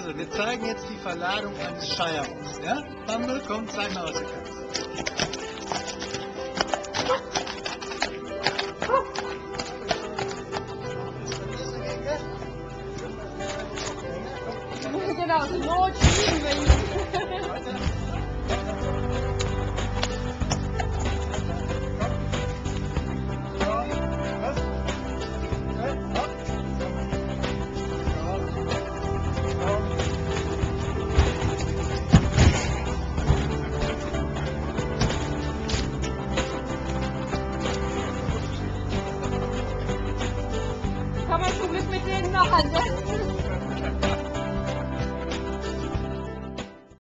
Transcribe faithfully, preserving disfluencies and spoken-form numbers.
Also, wir zeigen jetzt die Verladung eines Shire Horse. Ja? Bumble, komm, zeig mal, was du kannst. Genau, zur Not schieben wir ihn. Kann man zum Glück mit denen machen, ne?